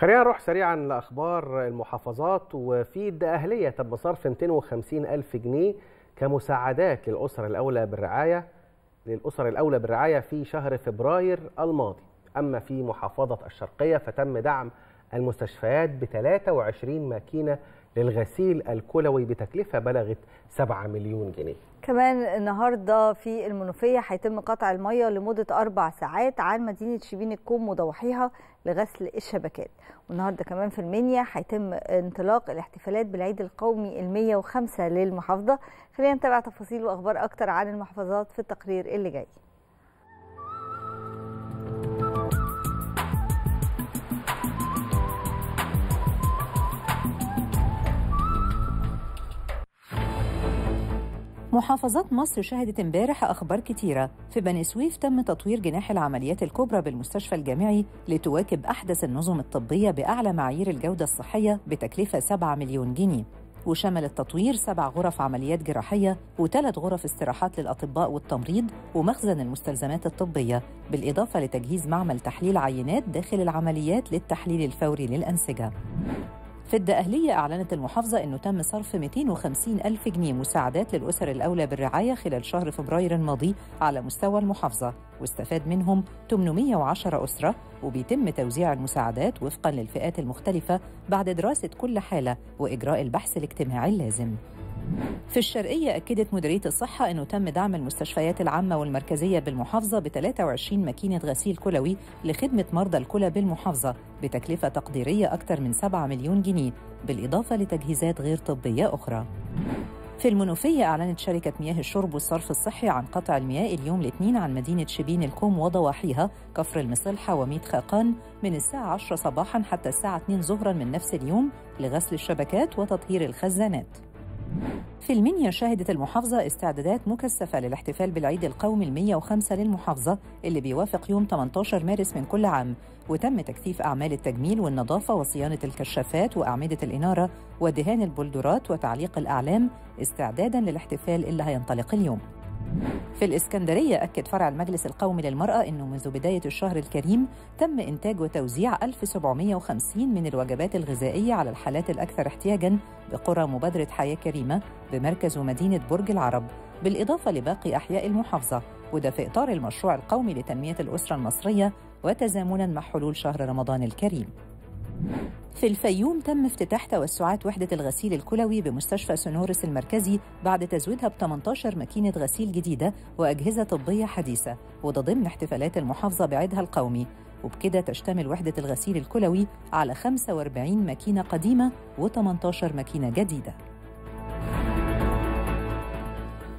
خلينا نروح سريعا لأخبار المحافظات. وفي الدقهلية تم صرف 250 ألف جنيه كمساعدات للأسر الأولى بالرعاية في شهر فبراير الماضي. أما في محافظة الشرقية فتم دعم المستشفيات ب 23 ماكينة للغسيل الكلوي بتكلفة بلغت 7 مليون جنيه. كمان النهارده في المنوفيه هيتم قطع الميه لمده 4 ساعات عن مدينه شبين الكوم وضواحيها لغسل الشبكات. والنهارده كمان في المنيا هيتم انطلاق الاحتفالات بالعيد القومي ال105 للمحافظه. خلينا نتابع تفاصيل واخبار اكتر عن المحافظات في التقرير اللي جاي. محافظات مصر شهدت امبارح أخبار كتيرة. في بني سويف تم تطوير جناح العمليات الكبرى بالمستشفى الجامعي لتواكب أحدث النظم الطبية بأعلى معايير الجودة الصحية بتكلفة 7 مليون جنيه، وشمل التطوير 7 غرف عمليات جراحية و3 غرف استراحات للأطباء والتمريض ومخزن المستلزمات الطبية، بالإضافة لتجهيز معمل تحليل عينات داخل العمليات للتحليل الفوري للأنسجة. في الدقهلية أعلنت المحافظة أنه تم صرف 250 ألف جنيه مساعدات للأسر الأولى بالرعاية خلال شهر فبراير الماضي على مستوى المحافظة، واستفاد منهم 810 أسرة، وبيتم توزيع المساعدات وفقاً للفئات المختلفة بعد دراسة كل حالة وإجراء البحث الاجتماعي اللازم. في الشرقية أكدت مديرية الصحة أنه تم دعم المستشفيات العامة والمركزية بالمحافظة ب 23 ماكينة غسيل كلوي لخدمة مرضى الكلى بالمحافظة بتكلفة تقديرية أكثر من 7 مليون جنيه، بالإضافة لتجهيزات غير طبية أخرى. في المنوفية أعلنت شركة مياه الشرب والصرف الصحي عن قطع المياه اليوم الاثنين عن مدينة شبين الكوم وضواحيها كفر المصلحة وميت خاقان من الساعة 10 صباحاً حتى الساعة 2 ظهراً من نفس اليوم لغسل الشبكات وتطهير الخزانات. في المنيا شهدت المحافظة استعدادات مكثفة للاحتفال بالعيد القومي ال105 للمحافظة اللي بيوافق يوم 18 مارس من كل عام، وتم تكثيف أعمال التجميل والنظافة وصيانة الكشافات وأعمدة الإنارة ودهان البلدرات وتعليق الأعلام استعداداً للاحتفال اللي هينطلق اليوم. في الإسكندرية أكد فرع المجلس القومي للمرأة أنه منذ بداية الشهر الكريم تم إنتاج وتوزيع 1750 من الوجبات الغذائية على الحالات الأكثر احتياجاً بقرى مبادرة حياة كريمة بمركز ومدينة برج العرب، بالإضافة لباقي أحياء المحافظة، وده في إطار المشروع القومي لتنمية الأسرة المصرية وتزامناً مع حلول شهر رمضان الكريم. في الفيوم تم افتتاح توسعات وحدة الغسيل الكلوي بمستشفى سونورس المركزي بعد تزويدها ب 18 ماكينة غسيل جديدة وأجهزة طبية حديثة، وده ضمن احتفالات المحافظة بعيدها القومي، وبكده تشتمل وحدة الغسيل الكلوي على 45 ماكينة قديمة و18 ماكينة جديدة.